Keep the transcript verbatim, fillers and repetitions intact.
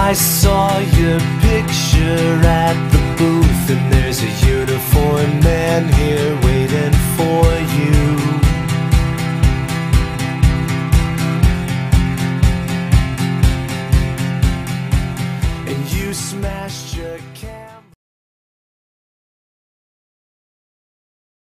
I saw your picture at the booth, and there's a uniformed man here